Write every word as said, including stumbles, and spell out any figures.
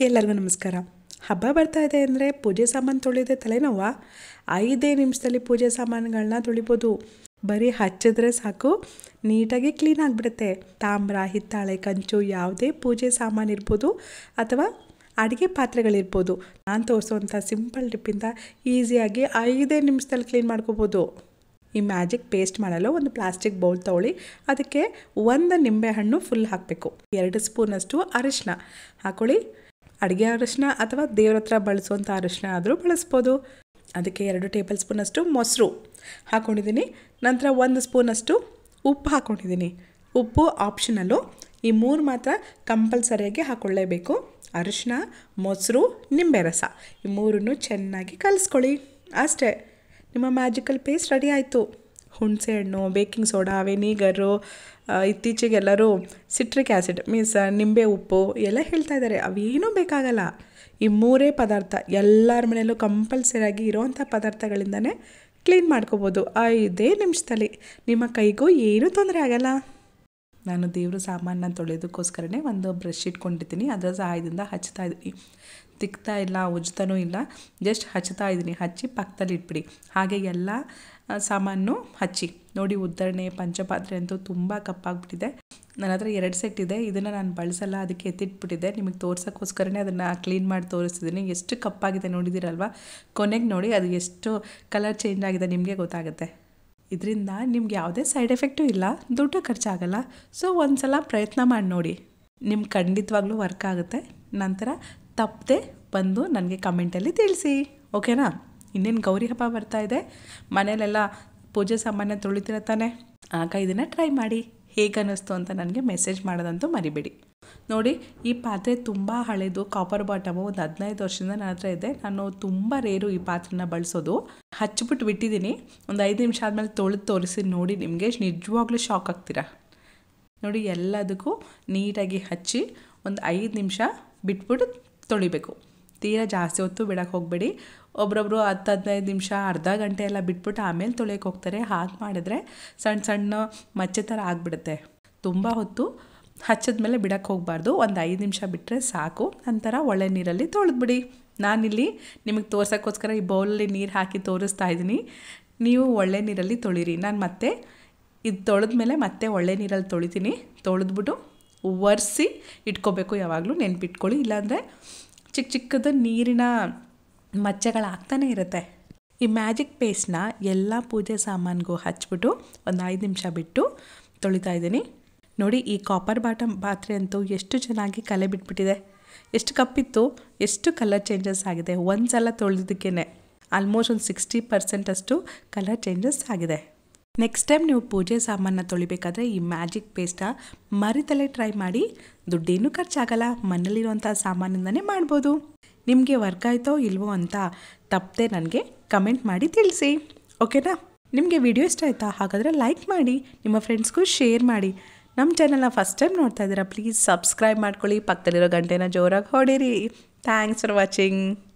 ಎಲ್ಲರಿಗೂ ನಮಸ್ಕಾರ. ಹಬ್ಬ ಬರ್ತಾ ಇದೆ ಅಂದರೆ ಪೂಜೆ ಸಾಮಾನು ತೊಳೆಯೋದೇ ತಲೆನೋವಾ? ಐದೇ ನಿಮಿಷದಲ್ಲಿ ಪೂಜೆ ಸಾಮಾನುಗಳನ್ನ ತೊಳಿಬೋದು. ಬರೀ ಹಚ್ಚಿದ್ರೆ ಸಾಕು, ನೀಟಾಗಿ ಕ್ಲೀನ್ ಆಗಿಬಿಡುತ್ತೆ. ತಾಮ್ರ, ಹಿತ್ತಾಳೆ, ಕಂಚು ಯಾವುದೇ ಪೂಜೆ ಸಾಮಾನು ಇರ್ಬೋದು ಅಥವಾ ಅಡುಗೆ ಪಾತ್ರೆಗಳಿರ್ಬೋದು. ನಾನು ತೋರಿಸೋವಂಥ ಸಿಂಪಲ್ ಟಿಪ್ಪಿಂದ ಈಸಿಯಾಗಿ ಐದೇ ನಿಮಿಷದಲ್ಲಿ ಕ್ಲೀನ್ ಮಾಡ್ಕೋಬೋದು. ಈ ಮ್ಯಾಜಿಕ್ ಪೇಸ್ಟ್ ಮಾಡಲು ಒಂದು ಪ್ಲಾಸ್ಟಿಕ್ ಬೌಲ್ ತೊಗೊಳ್ಳಿ. ಅದಕ್ಕೆ ಒಂದು ನಿಂಬೆಹಣ್ಣು ಫುಲ್ ಹಾಕಬೇಕು. ಎರಡು ಸ್ಪೂನಷ್ಟು ಅರಿಶಿನ ಹಾಕ್ಕೊಳ್ಳಿ. ಅಡುಗೆ ಅರಿಶಿನ ಅಥವಾ ದೇವ್ರ ಹತ್ರ ಬಳಸುವಂಥ ಅರಿಶಿನ ಆದರೂ ಬಳಸ್ಬೋದು. ಅದಕ್ಕೆ ಎರಡು ಟೇಬಲ್ ಸ್ಪೂನಷ್ಟು ಮೊಸರು ಹಾಕ್ಕೊಂಡಿದ್ದೀನಿ. ನಂತರ ಒಂದು ಸ್ಪೂನಷ್ಟು ಉಪ್ಪು ಹಾಕ್ಕೊಂಡಿದ್ದೀನಿ. ಉಪ್ಪು ಆಪ್ಷನಲ್ಲು, ಈ ಮೂರು ಮಾತ್ರ ಕಂಪಲ್ಸರಿಯಾಗಿ ಹಾಕ್ಕೊಳ್ಳೇಬೇಕು. ಅರಿಶಿನ, ಮೊಸರು, ನಿಂಬೆ ರಸ ಈ ಮೂರನ್ನು ಚೆನ್ನಾಗಿ ಕಲಿಸ್ಕೊಳ್ಳಿ. ಅಷ್ಟೇ, ನಿಮ್ಮ ಮ್ಯಾಜಿಕಲ್ ಪೇಸ್ಟ್ ರೆಡಿ ಆಯಿತು. ಹುಣಸೆ ಹಣ್ಣು, ಬೇಕಿಂಗ್ ಸೋಡಾ, ವೆನಿಗರು, ಇತ್ತೀಚೆಗೆ ಎಲ್ಲರೂ ಸಿಟ್ರಿಕ್ ಆ್ಯಸಿಡ್ ಮೀನ್ಸ್ ನಿಂಬೆ ಉಪ್ಪು ಎಲ್ಲ ಹೇಳ್ತಾ ಇದ್ದಾರೆ. ಅವೇನೂ ಬೇಕಾಗಲ್ಲ. ಈ ಮೂರೇ ಪದಾರ್ಥ ಎಲ್ಲರ ಮನೆಯಲ್ಲೂ ಕಂಪಲ್ಸರಿಯಾಗಿ ಇರೋವಂಥ ಪದಾರ್ಥಗಳಿಂದನೇ ಕ್ಲೀನ್ ಮಾಡ್ಕೋಬೋದು ಐದೇ ನಿಮಿಷದಲ್ಲಿ. ನಿಮ್ಮ ಕೈಗೂ ಏನೂ ತೊಂದರೆ ಆಗಲ್ಲ. ನಾನು ದೇವ್ರ ಸಾಮಾನನ್ನ ತೊಳೆಯೋದಕ್ಕೋಸ್ಕರನೇ ಒಂದು ಬ್ರಷ್ ಇಟ್ಕೊಂಡಿದ್ದೀನಿ. ಅದರ ಸಹಾಯದಿಂದ ಹಚ್ತಾ ಇದ್ದೀನಿ. ತಿಕ್ತಾ ಇಲ್ಲ, ಉಜ್ತಾನೂ ಇಲ್ಲ, ಜಸ್ಟ್ ಹಚ್ತಾ ಇದ್ದೀನಿ. ಹಚ್ಚಿ ಪಕ್ಕದಲ್ಲಿ ಇಟ್ಬಿಡಿ. ಹಾಗೆ ಎಲ್ಲ ಸಾಮಾನು ಹಚ್ಚಿ ನೋಡಿ. ಉದ್ದರಣೆ, ಪಂಚಪಾತ್ರೆ ಅಂತೂ ತುಂಬ ಕಪ್ಪಾಗ್ಬಿಟ್ಟಿದೆ. ನನ್ನ ಹತ್ರ ಎರಡು ಸೆಟ್ ಇದೆ. ಇದನ್ನು ನಾನು ಬಳಸಲ್ಲ, ಅದಕ್ಕೆ ಎತ್ತಿಟ್ಬಿಟ್ಟಿದ್ದೆ. ನಿಮಗೆ ತೋರ್ಸೋಕ್ಕೋಸ್ಕರನೇ ಅದನ್ನು ಕ್ಲೀನ್ ಮಾಡಿ ತೋರಿಸ್ತಿದ್ದೀನಿ. ಎಷ್ಟು ಕಪ್ಪಾಗಿದೆ ನೋಡಿದ್ದೀರಲ್ವ? ಕೊನೆಗೆ ನೋಡಿ ಅದು ಎಷ್ಟು ಕಲರ್ ಚೇಂಜ್ ಆಗಿದೆ ನಿಮಗೆ ಗೊತ್ತಾಗುತ್ತೆ. ಇದರಿಂದ ನಿಮ್ಗೆ ಯಾವುದೇ ಸೈಡ್ ಎಫೆಕ್ಟು ಇಲ್ಲ, ದುಡ್ಡು ಖರ್ಚಾಗಲ್ಲ. ಸೊ ಒಂದು ಸಲ ಪ್ರಯತ್ನ ಮಾಡಿ ನೋಡಿ, ನಿಮ್ಗೆ ಖಂಡಿತವಾಗ್ಲೂ ವರ್ಕ್ ಆಗುತ್ತೆ. ನಂತರ ತಪ್ಪದೆ ಬಂದು ನನಗೆ ಕಮೆಂಟಲ್ಲಿ ತಿಳಿಸಿ, ಓಕೆನಾ? ಇನ್ನೇನು ಗೌರಿ ಹಬ್ಬ ಬರ್ತಾ ಇದೆ, ಮನೇಲೆಲ್ಲ ಪೂಜೆ ಸಾಮಾನ್ಯ ತೊಳಿತಿರತ್ತಾನೆ. ಆಗ ಇದನ್ನು ಟ್ರೈ ಮಾಡಿ, ಹೇಗೆ ಅನ್ನಿಸ್ತು ಅಂತ ನನಗೆ ಮೆಸೇಜ್ ಮಾಡೋದಂತೂ ಮರಿಬೇಡಿ. ನೋಡಿ, ಈ ಪಾತ್ರೆ ತುಂಬ ಹಳೆಯದು, ಕಾಪರ್ ಬಾಟಮು. ಒಂದು ಹದಿನೈದು ವರ್ಷದಿಂದ ನನ್ನ ಹತ್ರ ಇದೆ. ನಾನು ತುಂಬ ರೇರು ಈ ಪಾತ್ರೆನ ಬಳಸೋದು. ಹಚ್ಬಿಟ್ಟು ಬಿಟ್ಟಿದ್ದೀನಿ. ಒಂದು ಐದು ನಿಮಿಷ ಆದಮೇಲೆ ತೊಳೆದು ತೋರಿಸಿ ನೋಡಿ, ನಿಮಗೆ ನಿಜವಾಗ್ಲೂ ಶಾಕ್ ಆಗ್ತೀರಾ. ನೋಡಿ, ಎಲ್ಲದಕ್ಕೂ ನೀಟಾಗಿ ಹಚ್ಚಿ ಒಂದು ಐದು ನಿಮಿಷ ಬಿಟ್ಬಿಟ್ಟು ತೊಳಿಬೇಕು. ತೀರಾ ಜಾಸ್ತಿ ಹೊತ್ತು ಬಿಡೋಕ್ಕೆ ಹೋಗಬೇಡಿ. ಒಬ್ರೊಬ್ರು ಹತ್ತು ಹದಿನೈದು ನಿಮಿಷ, ಅರ್ಧ ಗಂಟೆ ಎಲ್ಲ ಬಿಟ್ಬಿಟ್ಟು ಆಮೇಲೆ ತೊಳೆಯೋಕೆ ಹೋಗ್ತಾರೆ. ಹಾಗೆ ಮಾಡಿದ್ರೆ ಸಣ್ಣ ಸಣ್ಣ ಮಚ್ಚೆ ಥರ ಆಗಿಬಿಡುತ್ತೆ. ತುಂಬ ಹೊತ್ತು ಹಚ್ಚಿದ್ಮೇಲೆ ಬಿಡೋಕ್ಕೆ ಹೋಗಬಾರ್ದು. ಒಂದು ಐದು ನಿಮಿಷ ಬಿಟ್ಟರೆ ಸಾಕು. ನಂತರ ಒಳ್ಳೆ ನೀರಲ್ಲಿ ತೊಳೆದ್ಬಿಡಿ. ನಾನಿಲ್ಲಿ ನಿಮಗೆ ತೋರ್ಸೋಕ್ಕೋಸ್ಕರ ಈ ಬೌಲಲ್ಲಿ ನೀರು ಹಾಕಿ ತೋರಿಸ್ತಾ ಇದ್ದೀನಿ. ನೀವು ಒಳ್ಳೆ ನೀರಲ್ಲಿ ತೊಳಿರಿ. ನಾನು ಮತ್ತೆ ಇದು ತೊಳೆದ್ಮೇಲೆ ಮತ್ತೆ ಒಳ್ಳೆ ನೀರಲ್ಲಿ ತೊಳಿತೀನಿ. ತೊಳೆದ್ಬಿಟ್ಟು ಒರೆಸಿ ಇಟ್ಕೋಬೇಕು. ಯಾವಾಗಲೂ ನೆನ್ಪಿಟ್ಕೊಳ್ಳಿ, ಇಲ್ಲಾಂದರೆ ಚಿಕ್ಕ ಚಿಕ್ಕದು ನೀರಿನ ಮಚ್ಚೆಗಳಾಗ್ತಾನೆ ಇರುತ್ತೆ. ಈ ಮ್ಯಾಜಿಕ್ ಪೇಸ್ಟ್ನ ಎಲ್ಲ ಪೂಜೆ ಸಾಮಾನಿಗೂ ಹಚ್ಬಿಟ್ಟು ಒಂದು ಐದು ನಿಮಿಷ ಬಿಟ್ಟು ತೊಳಿತಾ ಇದ್ದೀನಿ. ನೋಡಿ, ಈ ಕಾಪರ್ ಬಾಟಮ್ ಪಾತ್ರೆ ಅಂತೂ ಎಷ್ಟು ಚೆನ್ನಾಗಿ ಕಲೆ ಬಿಟ್ಬಿಟ್ಟಿದೆ. ಎಷ್ಟು ಕಪ್ಪಿತ್ತು, ಎಷ್ಟು ಕಲರ್ ಚೇಂಜಸ್ ಆಗಿದೆ. ಒಂದು ಸಲ ತೊಳೆದಿದ್ದಕ್ಕೇ ಆಲ್ಮೋಸ್ಟ್ ಒಂದು ಸಿಕ್ಸ್ಟಿ ಪರ್ಸೆಂಟಷ್ಟು ಕಲರ್ ಚೇಂಜಸ್ ಆಗಿದೆ. ನೆಕ್ಸ್ಟ್ ಟೈಮ್ ನೀವು ಪೂಜೆ ಸಾಮಾನ ತೊಳಿಬೇಕಾದ್ರೆ ಈ ಮ್ಯಾಜಿಕ್ ಪೇಸ್ಟ ಮರಿತಲೇ ಟ್ರೈ ಮಾಡಿ. ದುಡ್ಡೇನು ಖರ್ಚಾಗಲ್ಲ, ಮನೇಲಿರುವಂಥ ಸಾಮಾನಿಂದನೇ ಮಾಡ್ಬೋದು. ನಿಮಗೆ ವರ್ಕ್ ಆಯಿತೋ ಇಲ್ವೋ ಅಂತ ತಪ್ಪದೆ ನನಗೆ ಕಮೆಂಟ್ ಮಾಡಿ ತಿಳಿಸಿ, ಓಕೆನಾ? ನಿಮಗೆ ವಿಡಿಯೋ ಇಷ್ಟ ಆಯಿತಾ? ಹಾಗಾದರೆ ಲೈಕ್ ಮಾಡಿ, ನಿಮ್ಮ ಫ್ರೆಂಡ್ಸ್ಗೂ ಶೇರ್ ಮಾಡಿ. ನಮ್ಮ ಚಾನಲ್ನ ಫಸ್ಟ್ ಟೈಮ್ ನೋಡ್ತಾ ಇದ್ದೀರಾ, ಪ್ಲೀಸ್ ಸಬ್ಸ್ಕ್ರೈಬ್ ಮಾಡ್ಕೊಳ್ಳಿ. ಪಕ್ಕದಲ್ಲಿರೋ ಗಂಟೆನ ಜೋರಾಗಿ ಹೊಡೀರಿ. Thanks for watching.